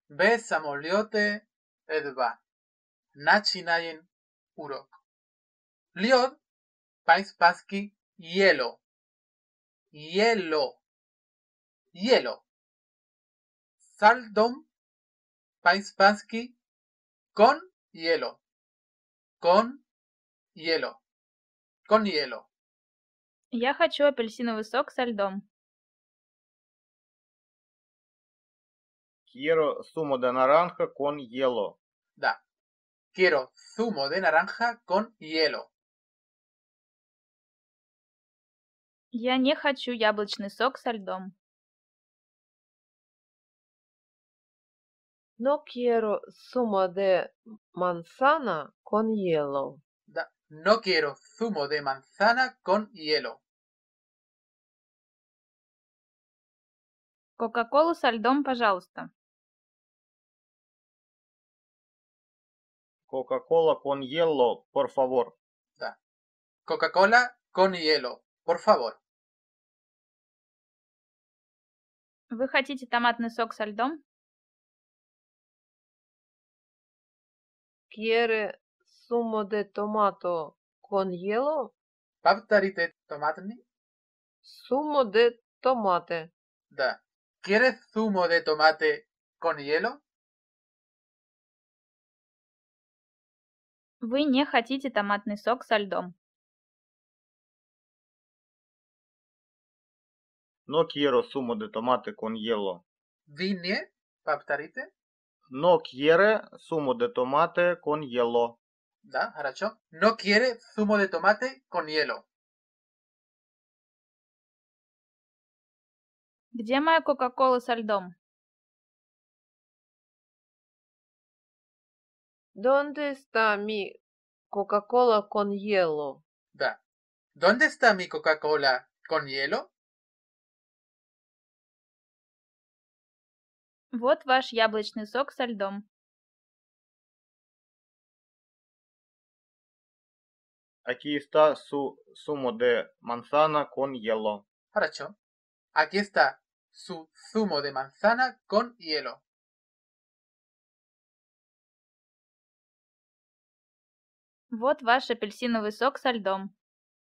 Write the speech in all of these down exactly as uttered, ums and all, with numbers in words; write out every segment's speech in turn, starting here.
Besamoliote edba. Nachinayen urok. Liod, pais paski, hielo. Hielo. Hielo. Saldom, pais paski, con hielo. Con hielo. Con hielo. Я хочу апельсиновый сок со льдом. Quiero zumo de naranja con hielo. Да. Quiero zumo de naranja con hielo. Я не хочу яблочный сок со льдом. No quiero zumo de manzana con hielo. Да. No quiero zumo de manzana con hielo. Кока-колу со льдом, пожалуйста. Coca-Cola con hielo, por favor. Да. Coca-Cola con hielo, por favor. Вы хотите томатный сок со льдом? ¿Quiere zumo de tomato con hielo? Повторите томатный? Zumo de tomate. Да. ¿Quieres zumo de tomate con hielo? Вы не хотите томатный сок со льдом. No quiero zumo de tomate con hielo. Вы не? Повторите? No quiere zumo de tomate con hielo. Да, хорошо. No quiere zumo de tomate con hielo. Где моя кока-кола со льдом? ¿Dónde está mi Coca-Cola con hielo? Да. ¿Dónde está mi Coca-Cola con hielo? Вот ваш яблочный сок со льдом. Aquí está su zumo de manzana con hielo. Хорошо. Aquí está su zumo de manzana con hielo. Вот ваш апельсиновый сок со льдом.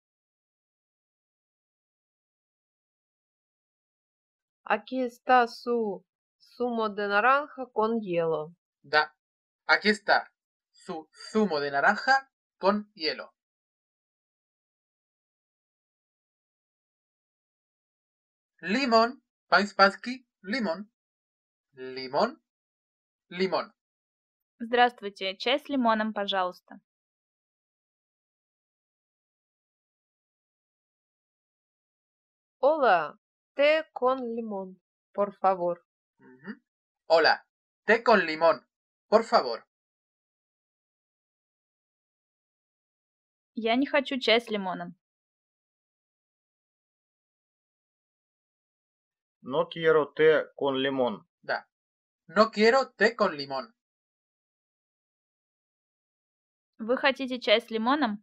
Aquí está su zumo de naranja con hielo. Да. Aquí está su zumo de naranja con hielo. Limón, по-испански, лимон. Лимон, лимон. Здравствуйте, чай с лимоном, пожалуйста. Hola, té con limón, por favor. Ujú. Hola, té con limón, por favor. Я не хочу чай с лимоном. No quiero té con limón. Да. No quiero té con limón. Вы хотите чай с лимоном?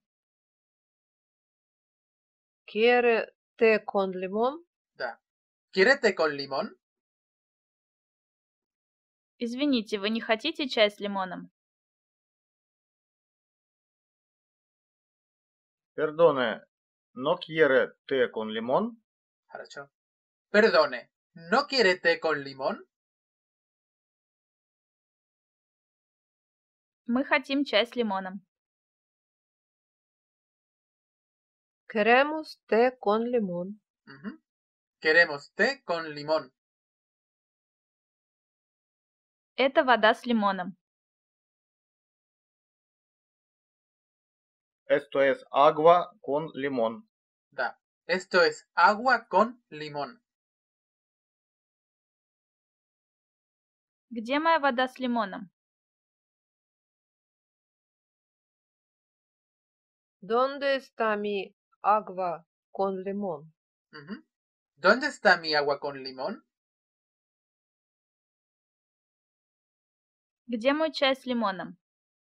¿Quiere té con limón? Да. ¿Quiere té con limón? Извините, вы не хотите чай с лимоном? Perdone, ¿no quiere té con limón? Хорошо. Perdone, ¿no quiere té con limón? Мы хотим чай с лимоном. Queremos té con limón. Ujú. Queremos té con limón. Это вода с лимоном. Esto es agua con limón. Да. Esto es agua con limón. Где моя вода с лимоном? ¿Dónde está mi agua con limón? Ujú. ¿Dónde está mi agua con limón? Где мой чай с лимоном?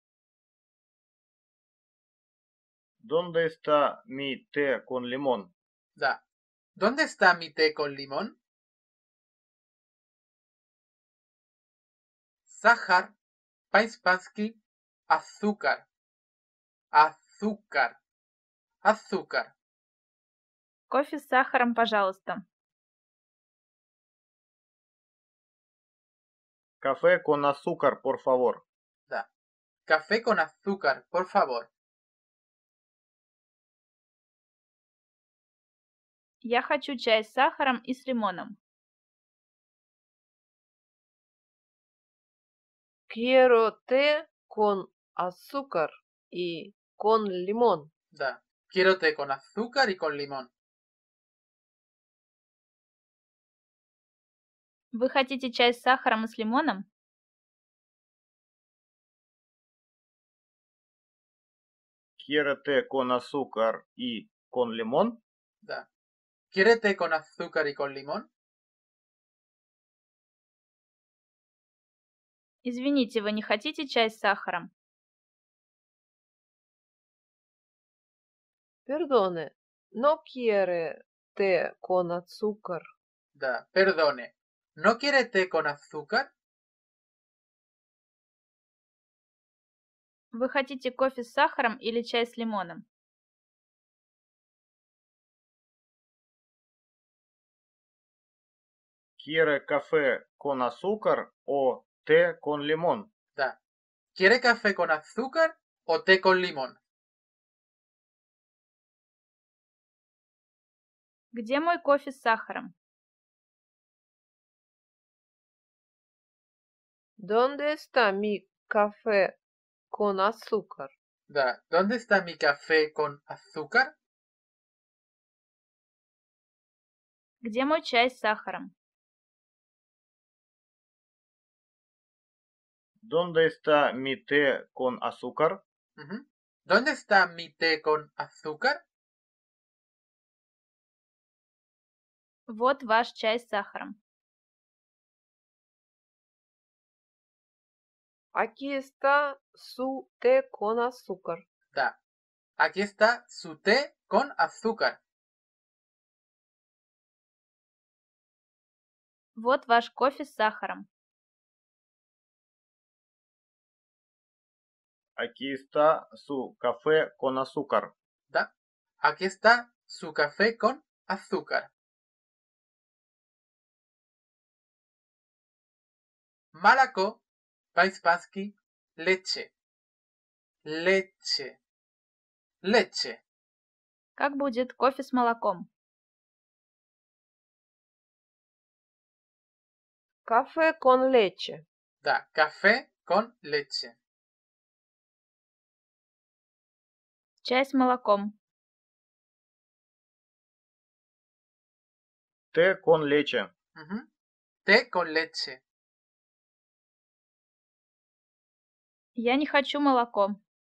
¿Dónde está mi té con limón? Да. ¿Dónde está mi té con limón? Сахар, по-испански azúcar, azúcar, azúcar. Кофе с сахаром, пожалуйста. Café con azúcar, por favor. Да. Café con azúcar, por favor. Я хочу чай с сахаром и с лимоном. Quiero té con azúcar y con limón. Да. Quiero té con azúcar y con limón. Вы хотите чай с сахаром и с лимоном? Quiere té con azúcar y con limón. Да. ¿Quiere té con azúcar y con limón? Извините, вы не хотите чай с сахаром? Perdone, ¿no quiere té con azúcar? Да. Perdone. ¿No quiere té con azúcar? Вы хотите кофе с сахаром или чай с лимоном? Quiere café con azúcar o té con limón. Да. ¿Quiere café con azúcar o té con limón? Где мой кофе с сахаром? ¿Dónde está mi café con azúcar? Да. ¿Dónde está mi café con azúcar? Где мой чай с сахаром? ¿Dónde está mi té con azúcar? Ujú. ¿Dónde está mi té con azúcar? Вот ваш чай с сахаром. Aquí está su té con azúcar. Да. Aquí está su té con azúcar. Вот ваш кофе с сахаром. Aquí está su café con azúcar. Да. Aquí está su café con azúcar. Молоко, по-испански leche. Leche. Leche. Как будет кофе с молоком? Café con leche. Да. Café con leche. Чай с молоком. Té con leche. Ujú. Té con leche. Я не хочу молоко.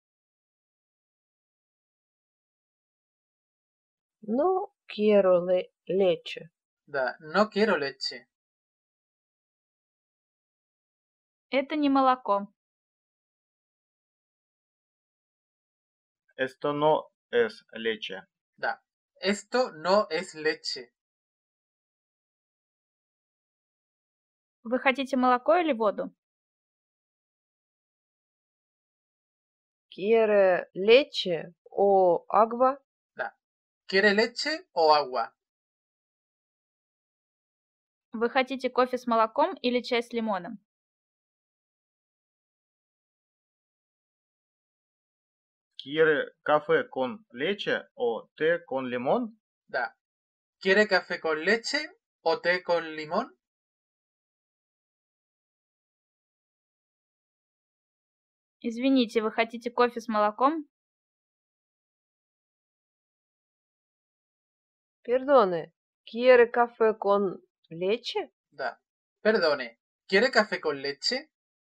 No quiero le- leche. Да. No quiero leche. Это не молоко. Esto no es leche. Да. Esto no es leche. Вы хотите молоко или воду? ¿Quiere leche o agua? Да. ¿Quiere leche o agua? Вы хотите кофе с молоком или чай с лимоном? ¿Quiere café con leche o té con limón? Да. ¿Quiere café con leche o té con limón? Извините, вы хотите кофе с молоком? Perdone, ¿quiere café con leche? Да. Perdone. ¿Quiere café con leche?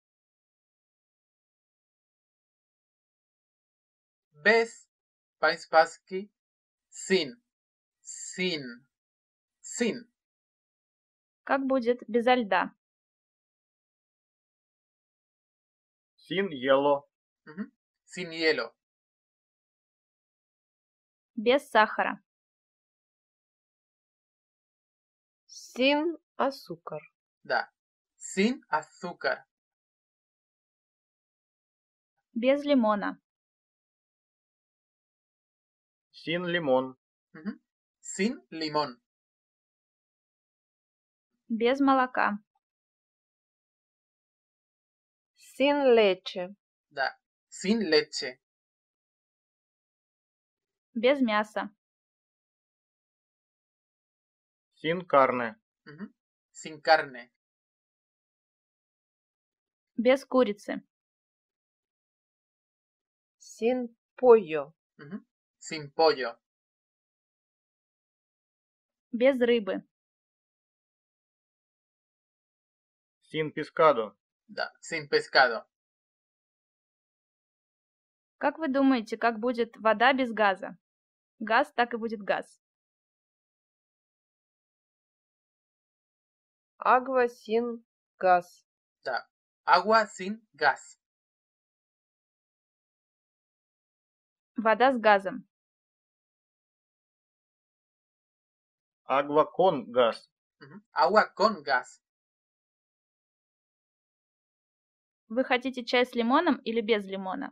Без, по-испански, sin. Sin. Sin. Как будет безо льда? Sin hielo. Ujú. Sin hielo. Без сахара. Sin azúcar. Да. Sin azúcar. Без лимона. Sin limón. Ujú. Sin limón. Без молока. Sin leche. Da. Sin leche. Без мяса. Sin carne. Ujú. Sin carne. Без курицы. Sin pollo. Ujú. Sin pollo. Без рыбы. Sin pescado. Da. Sin pescado. Как вы думаете, как будет вода без газа? Газ так и будет газ. Agua sin gas. Da. Agua sin gas. Вода с газом. Agua con gas. Ujú. Agua con gas. Вы хотите чай с лимоном или без лимона?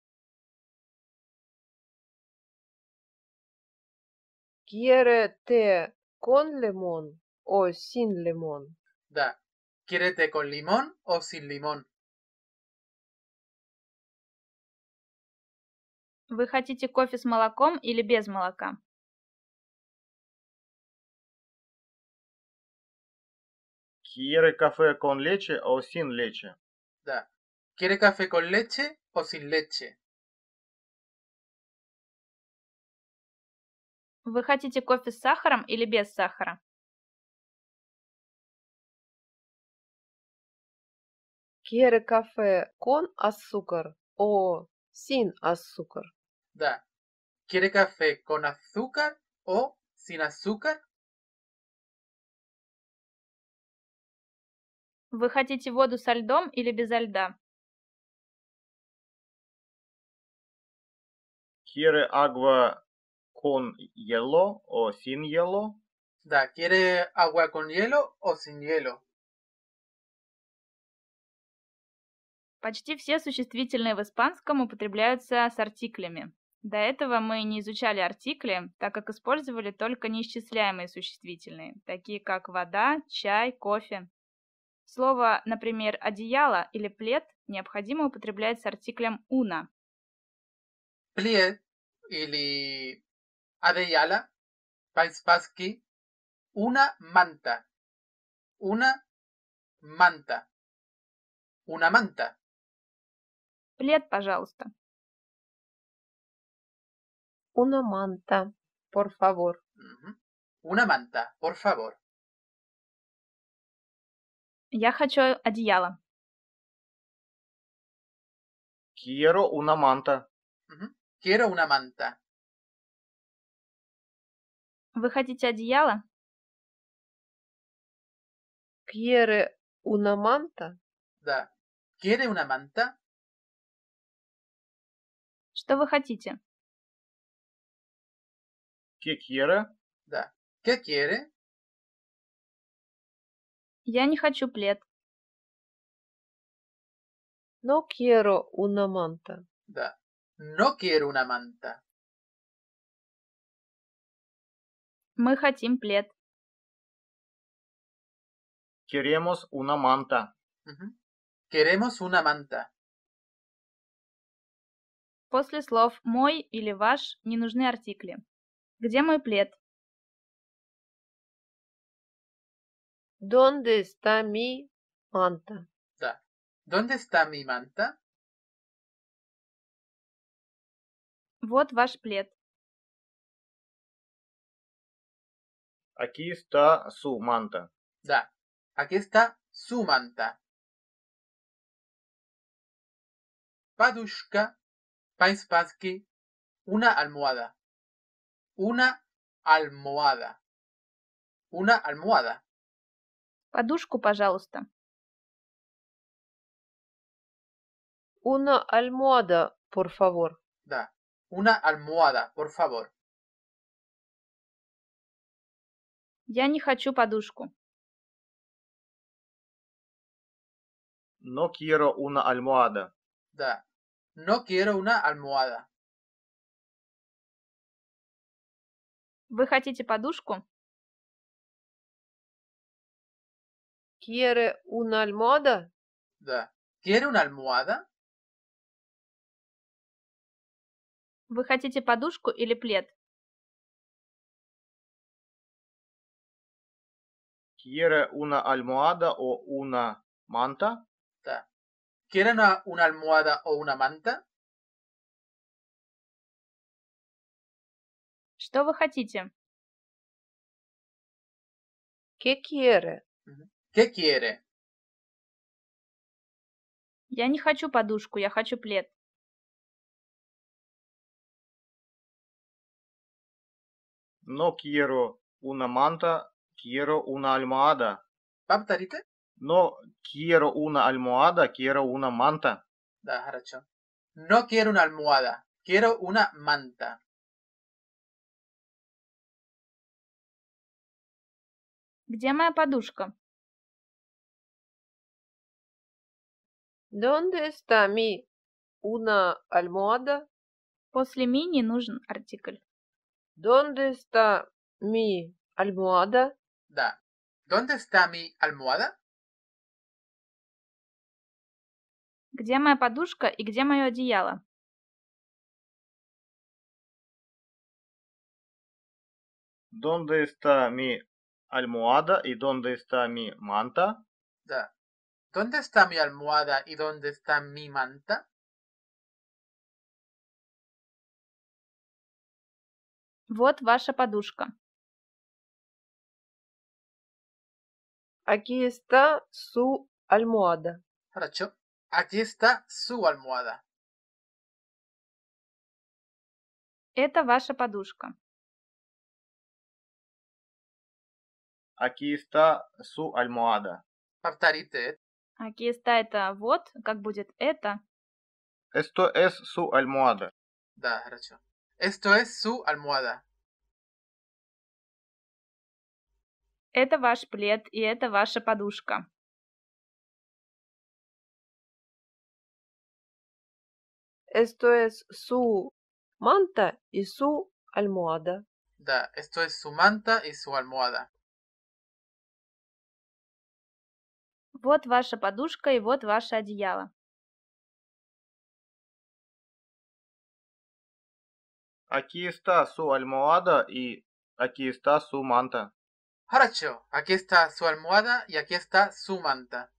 ¿Quiere té con limón o sin limón? Da. ¿Quiere té con limón o sin limón? Вы хотите кофе с молоком или без молока? Quiere café con leche o sin leche. Da. ¿Quiere café con leche o sin leche? Вы хотите кофе с сахаром или без сахара? ¿Quiere café con azúcar o sin azúcar? Da. ¿Quiere café con azúcar o sin azúcar? Вы хотите воду со льдом или безо льда? Quiere agua con hielo o sin hielo. Da. ¿Quiere agua con hielo o sin hielo? Почти все существительные в испанском употребляются с артиклями. До этого мы не изучали артикли, так как использовали только неисчисляемые существительные, такие как вода, чай, кофе. Слово, например, одеяло или плед необходимо употреблять с артиклем una. Plied или adeyala, paispaski, una manta. Una manta. Una manta. Плед, пожалуйста. Una manta, por favor. Ujú. Una manta, por favor. Я хочу одеяло. Quiero una manta. Ujú. Quiero una manta. Вы хотите одеяло? ¿Quiere una manta? Da. ¿Quiere una manta? Что вы хотите? ¿Qué quiere? Da. ¿Qué quiere? Я не хочу плед. No quiero una manta. Da. No quiero una manta. Мы хотим плед. Queremos una manta. Ujú. Queremos una manta. После слов «мой» или «ваш» не нужны артикли. Где мой плед? ¿Dónde está mi manta? Da. ¿Dónde está mi manta? Вот ваш плед. Aquí está su manta. Da. Aquí está su manta. Padushka, paispaski, una almohada. Una almohada. Una almohada. Подушку, пожалуйста. Una almohada, por favor. Da. Una almohada, por favor. Я не хочу подушку. No quiero una almohada. Da. No quiero una almohada. Вы хотите подушку? ¿Quiere una almohada? Да. ¿Quiere una almohada? Вы хотите подушку или плед? Quiere una almohada o una manta? Да. ¿Quiere una, una almohada o una manta? Что вы хотите? ¿Qué quiere? ¿Qué quiere? Я не хочу подушку, я хочу плед. No quiero una manta, quiero una almohada. Повторите? No quiero una almohada, quiero una manta. Да, хорошо. No quiero una almohada. Quiero una manta. Где моя подушка? ¿Dónde está mi una almohada? После ми не нужен артикль. ¿Dónde está mi almohada? Да. ¿Dónde está mi almohada? Где моя подушка и где мое одеяло? ¿Dónde está mi almohada y dónde está mi manta? Да. ¿Dónde está mi almohada y dónde está mi manta? Вот ваша подушка. Aquí está su almohada. Хорошо. Aquí está su almohada. Это ваша подушка. Aquí está su almohada. Повторите. Aquí está это вот, как будет это. Esto es su almohada. Да, хорошо. Esto es su almohada. Это ваш плед и это ваша подушка. Esto es su manta y su almohada. Да, esto es su manta y su almohada. Вот ваша подушка и вот ваше одеяло. Aquí está su almohada y aquí está su manta. Хорошо. Aquí está su almohada y aquí está su manta.